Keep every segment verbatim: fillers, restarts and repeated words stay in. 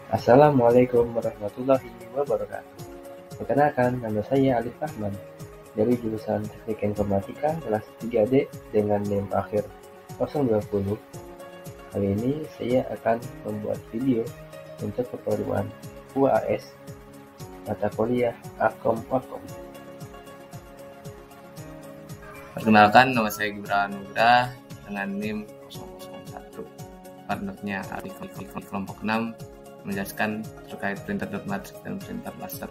Assalamualaikum warahmatullahi wabarakatuh. Perkenalkan, nama saya Alif Rahman dari jurusan Teknik Informatika kelas tiga D dengan NIM akhir nol dua nol. Kali ini saya akan membuat video untuk keperluan U A S mata kuliah Akom Wakom. Perkenalkan, nama saya Gibran Nugrah dengan NIM nol nol satu. Partnernya Alif kelompok enam menjelaskan terkait printer dot matrix dan printer laser.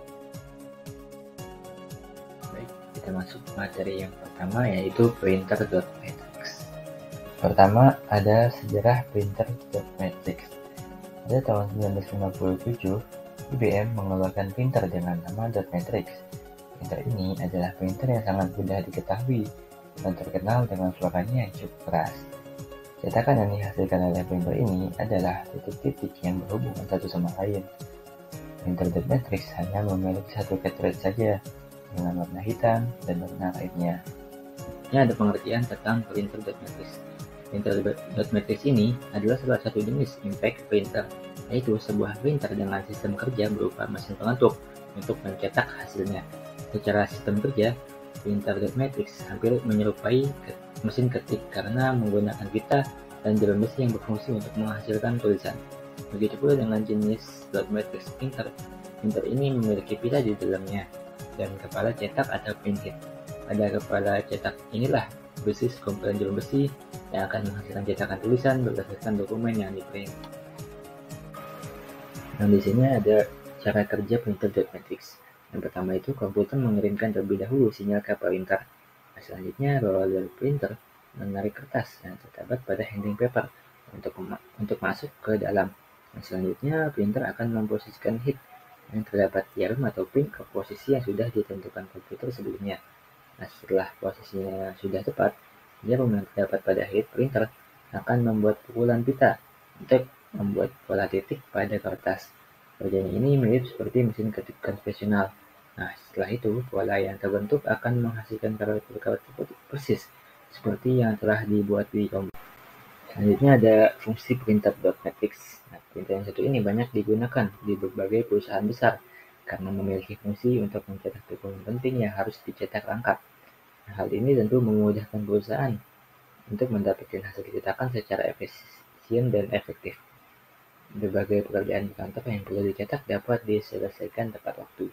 Baik, kita masuk ke materi yang pertama, yaitu printer dot matrix. Pertama, ada sejarah printer dot matrix. Pada tahun seribu sembilan ratus lima puluh tujuh, I B M mengeluarkan printer dengan nama dot matrix. Printer ini adalah printer yang sangat mudah diketahui dan terkenal dengan suaranya yang cukup keras. Cetakan yang dihasilkan oleh printer ini adalah titik-titik yang berhubungan satu sama lain. Printer dot matrix hanya memiliki satu cartridge saja dengan warna hitam dan warna lainnya. Ini ada pengertian tentang printer dot matrix. Printer dot matrix ini adalah salah satu jenis impact printer, yaitu sebuah printer dengan sistem kerja berupa mesin pengetuk untuk mencetak hasilnya. Secara sistem kerja, printer dot matrix hampir menyerupai mesin ketik karena menggunakan pita dan jarum besi yang berfungsi untuk menghasilkan tulisan. Begitu pula dengan jenis dot matrix printer. Printer ini memiliki pita di dalamnya dan kepala cetak atau printhead. Pada kepala cetak inilah besi sekumpulan jarum besi yang akan menghasilkan cetakan tulisan berdasarkan dokumen yang di-print. Nah, di sini ada cara kerja printer dot matrix. Yang pertama itu, komputer mengirimkan terlebih dahulu sinyal ke printer. Nah, selanjutnya, roller printer menarik kertas yang terdapat pada handling paper untuk untuk masuk ke dalam. Nah, selanjutnya, printer akan memposisikan head yang terdapat jarum atau pin ke posisi yang sudah ditentukan komputer sebelumnya. Nah, setelah posisinya sudah tepat, jarum yang terdapat pada head printer akan membuat pukulan pita untuk membuat pola titik pada kertas. Kerjanya ini mirip seperti mesin ketik konvensional. Nah, setelah itu, pola yang terbentuk akan menghasilkan karakter-karakter persis seperti yang telah dibuat di komputer. Selanjutnya ada fungsi printer dot matrix. Nah, printer yang satu ini banyak digunakan di berbagai perusahaan besar karena memiliki fungsi untuk mencetak dokumen penting yang harus dicetak lengkap. Nah, hal ini tentu memudahkan perusahaan untuk mendapatkan hasil cetakan secara efisien dan efektif. Berbagai pekerjaan di kantor yang perlu dicetak dapat diselesaikan tepat waktu.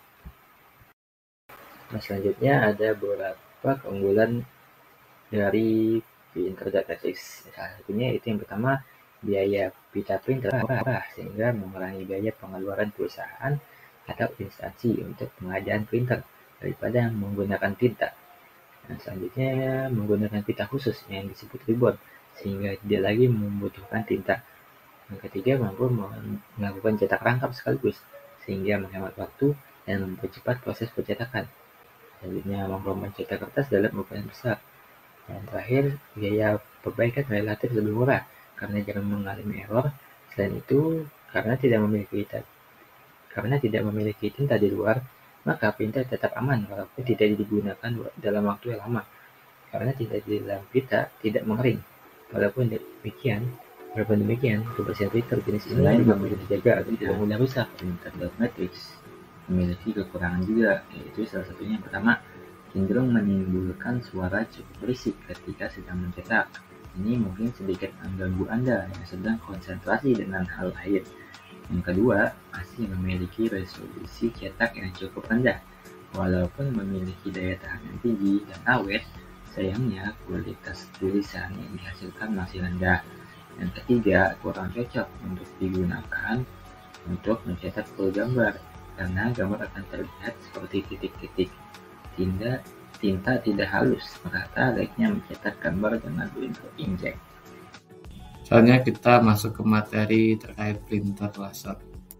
Nah, selanjutnya ada beberapa keunggulan dari printer dot matrix. Salah satunya itu yang pertama, biaya pita printer murah sehingga mengurangi biaya pengeluaran perusahaan atau instansi untuk pengadaan printer daripada menggunakan tinta. Nah, selanjutnya menggunakan pita khusus yang disebut ribbon sehingga tidak lagi membutuhkan tinta. Yang ketiga, mampu melakukan cetak rangkap sekaligus sehingga menghemat waktu dan mempercepat proses pencetakan. Selanjutnya, mampu mencetak kertas dalam ukuran besar. Dan terakhir, biaya perbaikan relatif lebih murah karena jarang mengalami error. Selain itu, karena tidak memiliki tinta, karena tidak memiliki tinta di luar, maka printer tetap aman walaupun tidak digunakan dalam waktu yang lama. Karena tinta di dalam pita tidak mengering. Walaupun demikian, walaupun demikian, kebersihan printer jenis ini lain juga perlu dijaga agar tidak mudah rusak. Printer dot matrix memiliki kekurangan juga, yaitu salah satunya yang pertama, cenderung menimbulkan suara cukup berisik ketika sedang mencetak. Ini mungkin sedikit mengganggu Anda yang sedang konsentrasi dengan hal lain. Yang kedua, masih memiliki resolusi cetak yang cukup rendah. Walaupun memiliki daya tahan yang tinggi dan awet, sayangnya kualitas tulisan yang dihasilkan masih rendah. Yang ketiga, kurang cocok untuk digunakan untuk mencetak full gambar karena gambar akan terlihat seperti titik-titik. Tinta, tinta tidak halus, merata layaknya mencetak gambar dengan printer inkjet. Soalnya kita masuk ke materi terkait printer laser.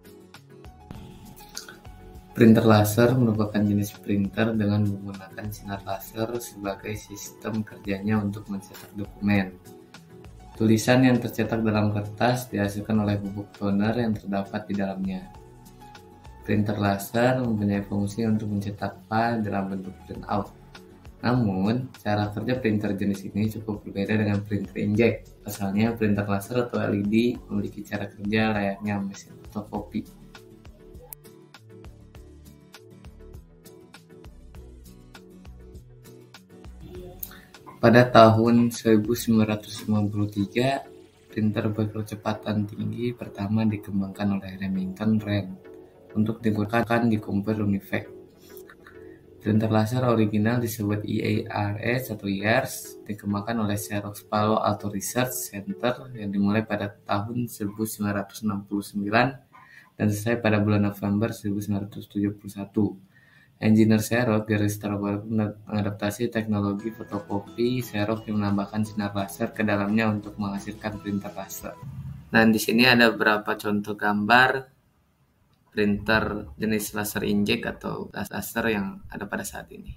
Printer laser merupakan jenis printer dengan menggunakan sinar laser sebagai sistem kerjanya untuk mencetak dokumen. Tulisan yang tercetak dalam kertas dihasilkan oleh bubuk toner yang terdapat di dalamnya. Printer laser mempunyai fungsi untuk mencetak file dalam bentuk printout. Namun, cara kerja printer jenis ini cukup berbeda dengan printer inkjet. Pasalnya, printer laser atau L E D memiliki cara kerja layaknya mesin fotokopi. Pada tahun seribu sembilan ratus lima puluh tiga, printer berkecepatan tinggi pertama dikembangkan oleh Remington Rand untuk digunakan di komputer Univac. Printer laser original disebut E A R S atau E A R S, dikembangkan oleh Xerox Palo Alto Research Center yang dimulai pada tahun seribu sembilan ratus enam puluh sembilan dan selesai pada bulan November seribu sembilan ratus tujuh puluh satu. Engineer Xerox Gary Starbuck mengadaptasi teknologi fotokopi Xerox yang menambahkan sinar laser ke dalamnya untuk menghasilkan printer laser. Dan di sini ada beberapa contoh gambar printer jenis laser inkjet atau laser yang ada pada saat ini.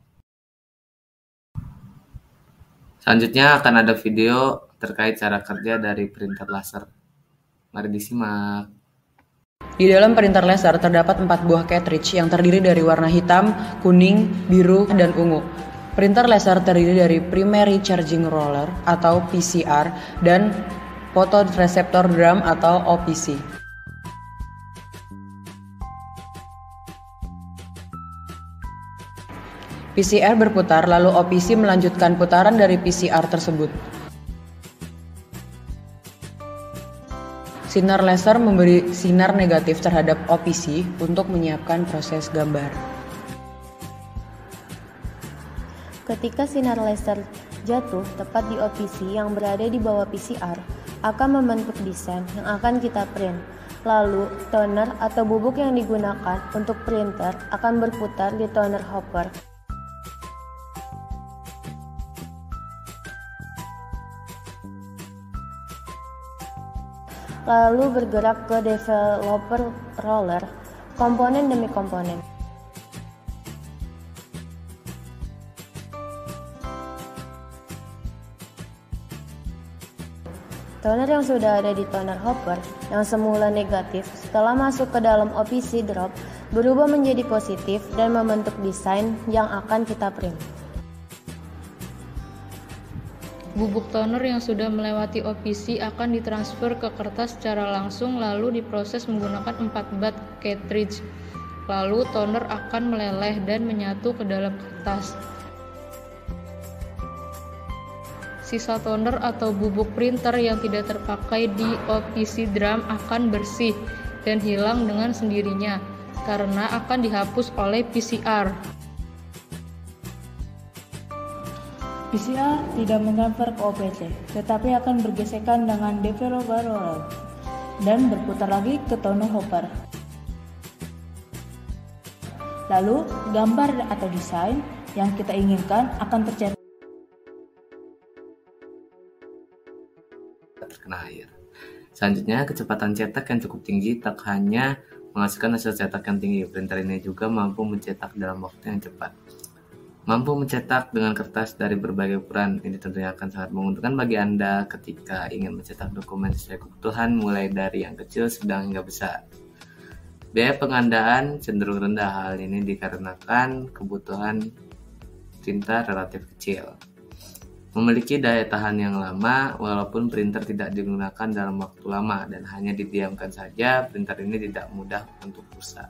Selanjutnya akan ada video terkait cara kerja dari printer laser. Mari disimak. Di dalam printer laser terdapat empat buah cartridge yang terdiri dari warna hitam, kuning, biru, dan ungu. Printer laser terdiri dari primary charging roller atau P C R dan photoreceptor drum atau O P C. P C R berputar, lalu O P C melanjutkan putaran dari P C R tersebut. Sinar laser memberi sinar negatif terhadap O P C untuk menyiapkan proses gambar. Ketika sinar laser jatuh tepat di O P C yang berada di bawah P C R, akan membentuk desain yang akan kita print. Lalu, toner atau bubuk yang digunakan untuk printer akan berputar di toner hopper. Lalu bergerak ke developer roller, komponen demi komponen. Toner yang sudah ada di toner hopper, yang semula negatif, setelah masuk ke dalam O P C drop, berubah menjadi positif dan membentuk desain yang akan kita print. Bubuk toner yang sudah melewati O P C akan ditransfer ke kertas secara langsung lalu diproses menggunakan empat bat cartridge. Lalu toner akan meleleh dan menyatu ke dalam kertas. Sisa toner atau bubuk printer yang tidak terpakai di O P C drum akan bersih dan hilang dengan sendirinya karena akan dihapus oleh P C R. P C R tidak mentransfer ke O P C, tetapi akan bergesekan dengan developer roller dan berputar lagi ke toner hopper. Lalu, gambar atau desain yang kita inginkan akan tercetak terkena air. Selanjutnya, kecepatan cetak yang cukup tinggi tak hanya menghasilkan hasil cetak yang tinggi, printer ini juga mampu mencetak dalam waktu yang cepat. Mampu mencetak dengan kertas dari berbagai ukuran. Ini tentunya akan sangat menguntungkan bagi Anda ketika ingin mencetak dokumen sesuai kebutuhan mulai dari yang kecil, sedang hingga besar. Biaya pengandaan cenderung rendah. Hal ini dikarenakan kebutuhan tinta relatif kecil. Memiliki daya tahan yang lama walaupun printer tidak digunakan dalam waktu lama dan hanya didiamkan saja, printer ini tidak mudah untuk rusak.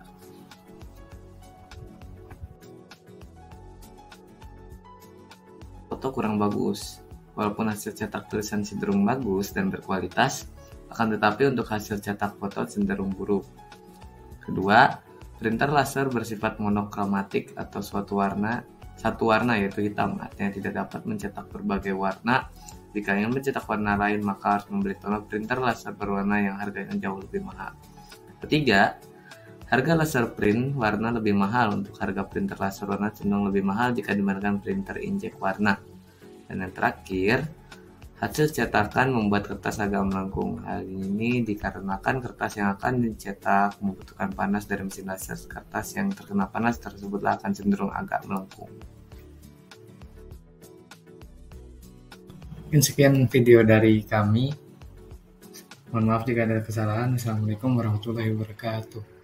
Foto kurang bagus. Walaupun hasil cetak tulisan cenderung bagus dan berkualitas, akan tetapi untuk hasil cetak foto cenderung buruk. Kedua, printer laser bersifat monokromatik atau suatu warna satu warna yaitu hitam, artinya tidak dapat mencetak berbagai warna. Jika ingin mencetak warna lain, maka harus membeli toner printer laser berwarna yang harganya jauh lebih mahal. Ketiga, harga laser print warna lebih mahal. Untuk harga printer laser warna cenderung lebih mahal jika dibandingkan printer inkjet warna. Dan yang terakhir, hasil cetakan membuat kertas agak melengkung. Hal ini dikarenakan kertas yang akan dicetak membutuhkan panas dari mesin laser. Kertas yang terkena panas tersebutlah akan cenderung agak melengkung. Mungkin sekian video dari kami. Mohon maaf jika ada kesalahan. Assalamualaikum warahmatullahi wabarakatuh.